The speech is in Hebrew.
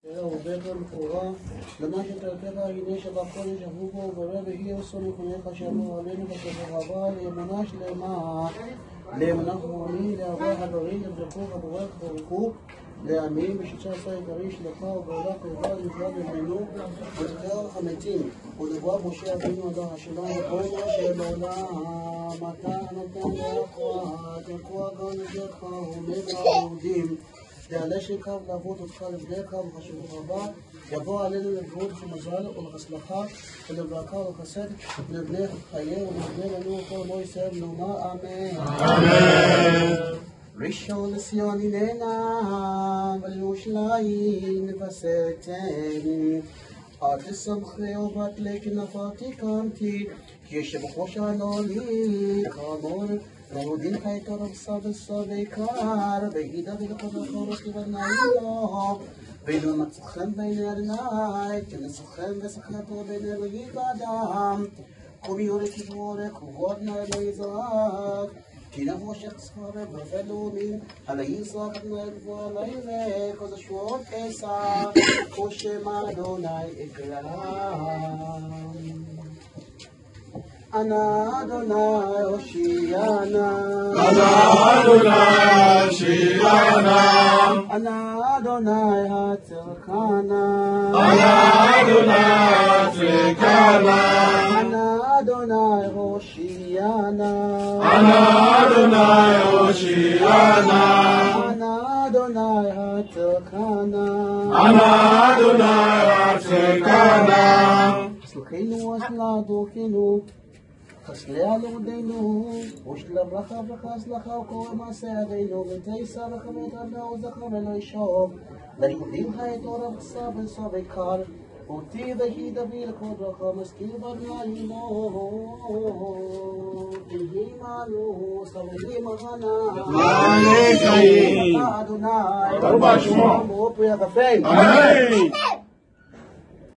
הרבה יותר מקורה, למה שאתה יותר הנה שבחודש עברו בו וברא והיא עשו מכונך שאמרו עלינו בשבוע הבא לאמונה שלמה, לאמונה חרונית, לעבר הדברים, לברכו וברך וברכו, לעמים בשישה עשר עיקרי שלך ובעולה קרובה לבוא ממנו ותתאר לך המתים ולבוא משה אבינו אדם השלום וכל משה בעולם אתה נתן לאחווה תקוע גם לדרך ומבע היהודים תעלה שקו לעבוד אותך לבדך ובחשיבות רבה יבוא עלינו לבריאות ומזל ולהצלחה ולברכה ולחסד ולבני חיי ולבני לנו כל מו ישראל נאמר אמן. אמן. ראשון לציון הננה ולירושלים נבשרתם עד לשמחי ובת לקי נפלתי קמתי כי שבחוש ענוני כאמור ליהודים חיי תורה וסבא בעיקר והידה ולכל החורס לבנאי ואילו מצאכם בעיני אדוני כנצאכם ושכנתו בעיני אלוהים באדם קומי יורך יבורך ובוא אדוני לא יזרק כי נבוא שחסכר ובלאומים על היזרק אדוני לבוא עלי וכל השבועות עשה ושם אדוני אגלם אנא אדוני הושיענה אנא אדוני הושיענה אנא אדוני הצלחנה אנא אדוני הצלחנה אנא אדוני הושיענה אנא אדוני הושיענה אנא אדוני הצלחנה אנא אדוני הצלחנה סלחנו אסלדוכנו חסליה לעודנו, ושלה ברכה ברכה הצלחה וכל מעשה ידינו, ותעשה וחמת עדה וזכר ולא ישוב, ליהודים חיי תורה וסבא בעיקר, אותי והיא דבי לכל ברכה, משכיל בני עמו, תהי עמנו, סבבי מרנה, אמן חיים, אדוני, ברוך שמו, פרי הגפן, אמן.